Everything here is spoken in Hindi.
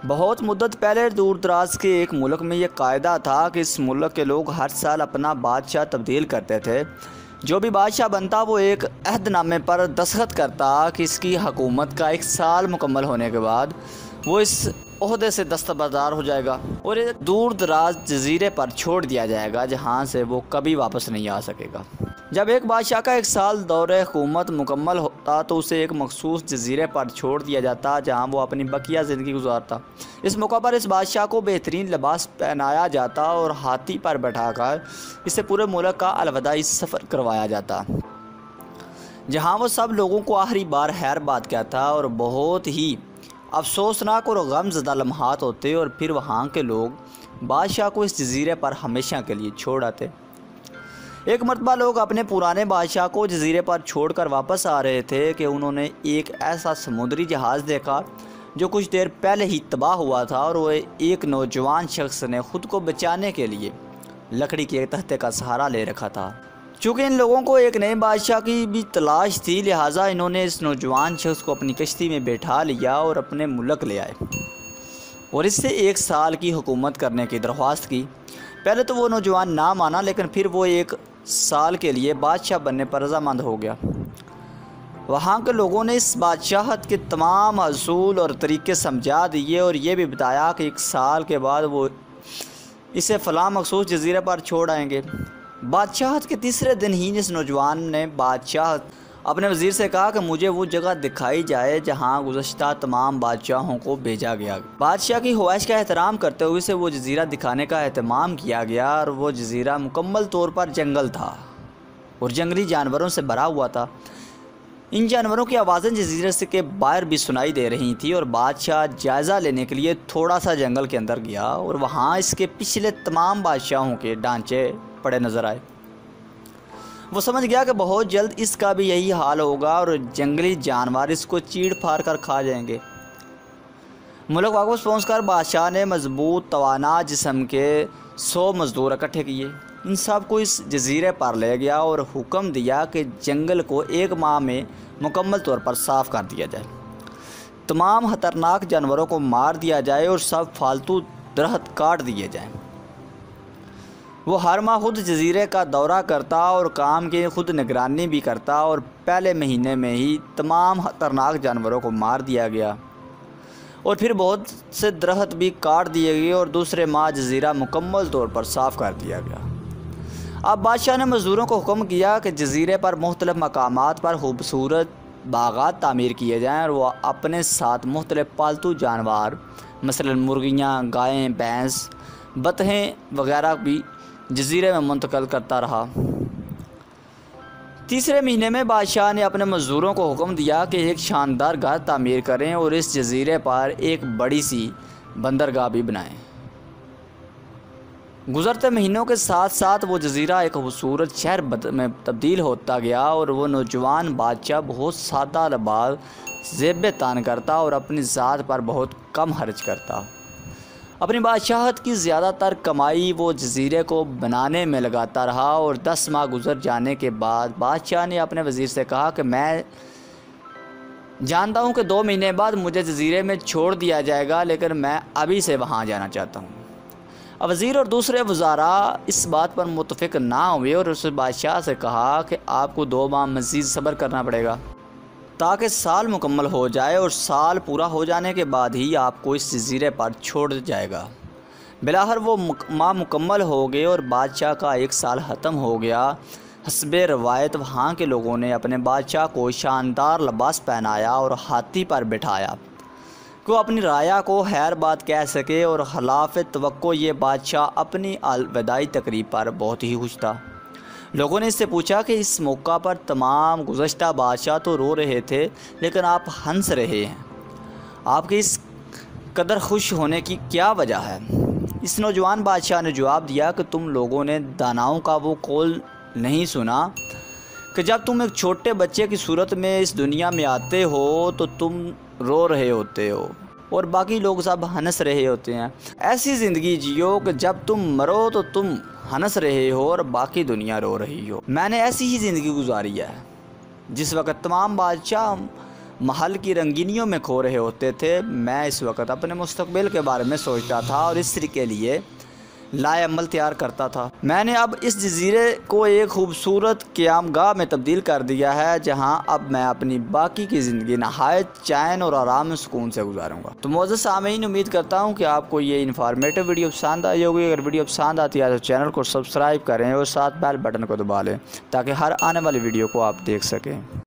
बहुत मुद्दत पहले दूर दराज के एक मुल्क में ये कायदा था कि इस मुल्क के लोग हर साल अपना बादशाह तब्दील करते थे। जो भी बादशाह बनता वो एक अहदनामे पर दस्तखत करता कि इसकी हुकूमत का 1 साल मुकम्मल होने के बाद वो इस ओहदे से दस्तबरदार हो जाएगा और एक दूर दराज जजीरे पर छोड़ दिया जाएगा जहाँ से वो कभी वापस नहीं आ सकेगा। जब एक बादशाह का 1 साल दौरे हुकूमत मुकम्मल होता तो उसे एक मखसूस जजीरे पर छोड़ दिया जाता जहाँ वो अपनी बकिया ज़िंदगी गुजारता। इस मौका पर इस बादशाह को बेहतरीन लिबास पहनाया जाता और हाथी पर बैठाकर इसे पूरे मुल्क का अलविदाई सफ़र करवाया जाता, जहाँ वो सब लोगों को आखिरी बार खैर बात कहता और बहुत ही अफसोसनाक और गमज़दा लम्हात होते और फिर वहाँ के लोग बादशाह को इस जजीरे पर हमेशा के लिए छोड़ आते। एक मरतबा लोग अपने पुराने बादशाह को जजीरे पर छोड़कर वापस आ रहे थे कि उन्होंने एक ऐसा समुद्री जहाज़ देखा जो कुछ देर पहले ही तबाह हुआ था और वो एक नौजवान शख्स ने ख़ुद को बचाने के लिए लकड़ी के तख्ते का सहारा ले रखा था। चूँकि इन लोगों को एक नए बादशाह की भी तलाश थी, लिहाजा इन्होंने इस नौजवान शख्स को अपनी कश्ती में बैठा लिया और अपने मुल्क ले आए और इससे 1 साल की हुकूमत करने की दरख्वास्त की। पहले तो वो नौजवान ना माना, लेकिन फिर वो 1 साल के लिए बादशाह बनने पर रज़ामंद हो गया। वहाँ के लोगों ने इस बादशाहत के तमाम असूल और तरीक़े समझा दिए और ये भी बताया कि 1 साल के बाद वो इसे फ़लाँ मखसूस जजीरे पर छोड़ आएंगे। बादशाहत के 3रे दिन ही इस नौजवान ने बादशाह अपने वज़ीर से कहा कि मुझे वो जगह दिखाई जाए जहाँ गुज़श्ता तमाम बादशाहों को भेजा गया। बादशाह की ख्वाहिश का एहतराम करते हुए उसे वो जजीरा दिखाने का एहतमाम किया गया और वो जजीरा मुकम्मल तौर पर जंगल था और जंगली जानवरों से भरा हुआ था। इन जानवरों की आवाज़ें जजीरे से के बाहर भी सुनाई दे रही थी और बादशाह जायज़ा लेने के लिए थोड़ा सा जंगल के अंदर गया और वहाँ इसके पिछले तमाम बादशाहों के ढांचे पड़े नज़र आए। वो समझ गया कि बहुत जल्द इसका भी यही हाल होगा और जंगली जानवर इसको चीड़ फाड़ कर खा जाएंगे। मुल्क वापस पहुँचकर बादशाह ने मजबूत तवाना जिस्म के 100 मज़दूर इकट्ठे किए। इन सब को इस जजीरे पर ले गया और हुक्म दिया कि जंगल को 1 माह में मुकम्मल तौर पर साफ़ कर दिया जाए, तमाम ख़तरनाक जानवरों को मार दिया जाए और सब फालतू दरख्त काट दिए जाएं। वो हर माह खुद जजीरे का दौरा करता और काम की खुद निगरानी भी करता और पहले महीने में ही तमाम ख़तरनाक जानवरों को मार दिया गया और फिर बहुत से दरख्त भी काट दिए गए और दूसरे माह जजीरा मुकम्मल तौर पर साफ़ कर दिया गया। अब बादशाह ने मज़दूरों को हुक्म किया कि जजीरे पर मुख्तलिफ़ मकामात पर खूबसूरत बागात तामीर किए जाएँ और वह अपने साथ मुख्तलिफ़ पालतू जानवर मसलन मुर्गियाँ, गायें, भैंस, बतखें वगैरह भी जजीरे में मुंतकिल करता रहा। 3रे महीने में बादशाह ने अपने मज़दूरों को हुक्म दिया कि एक शानदार घर तामीर करें और इस जजीरे पर एक बड़ी सी बंदरगाह भी बनाएं। गुज़रते महीनों के साथ साथ वो जजीरा एक खूबसूरत शहर में तब्दील होता गया और वो नौजवान बादशाह बहुत सादा लिबास ज़ेब तान करता और अपनी ज़ात पर बहुत कम खर्च करता। अपनी बादशाहत की ज़्यादातर कमाई वो जजीरे को बनाने में लगाता रहा और 10 माह गुजर जाने के बाद बादशाह ने अपने वज़ीर से कहा कि मैं जानता हूँ कि 2 महीने बाद मुझे जजीरे में छोड़ दिया जाएगा, लेकिन मैं अभी से वहाँ जाना चाहता हूँ। अब वज़ीर और दूसरे वज़ारा इस बात पर मुत्तफ़िक़ ना हुए और उस बादशाह से कहा कि आपको 2 माह मज़ीद सब्र करना पड़ेगा ताकि साल मुकम्मल हो जाए और साल पूरा हो जाने के बाद ही आपको इस जजीरे पर छोड़ जाएगा। बिलाखिर वो माह मुकम्मल हो गए और बादशाह का 1 साल ख़त्म हो गया। हस्बे रवायत वहाँ के लोगों ने अपने बादशाह को शानदार लिबास पहनाया और हाथी पर बिठाया कि वो अपनी राया को खैर बात कह सके और खिलाफ तवक्को ये बादशाह अपनी अलविदाई तकरीब पर बहुत ही खुश था। लोगों ने इससे पूछा कि इस मौका पर तमाम गुज़श्ता बादशाह तो रो रहे थे, लेकिन आप हंस रहे हैं, आपके इस कदर खुश होने की क्या वजह है? इस नौजवान बादशाह ने जवाब दिया कि तुम लोगों ने दानाओं का वो कौल नहीं सुना कि जब तुम एक छोटे बच्चे की सूरत में इस दुनिया में आते हो तो तुम रो रहे होते हो और बाकी लोग सब हंस रहे होते हैं। ऐसी ज़िंदगी जियो कि जब तुम मरो तो तुम हंस रहे हो और बाकी दुनिया रो रही हो। मैंने ऐसी ही ज़िंदगी गुजारी है जिस वक्त तमाम बादशाह महल की रंगीनियों में खो रहे होते थे। मैं इस वक्त अपने मुस्तकबिल के बारे में सोचता था और इस्त्री के लिए लाएअमल तैयार करता था। मैंने अब इस जजीरे को एक खूबसूरत क़यामगाह में तब्दील कर दिया है, जहां अब मैं अपनी बाकी की ज़िंदगी नहायत चैन और आराम में सुकून से गुजारूंगा। तो मोअज़्ज़ज़ सामीन, उम्मीद करता हूं कि आपको ये इन्फॉर्मेटिव वीडियो पसंद आई होगी। अगर वीडियो पसंद आती है तो चैनल को सब्सक्राइब करें और साथ बेल बटन को दबा लें ताकि हर आने वाली वीडियो को आप देख सकें।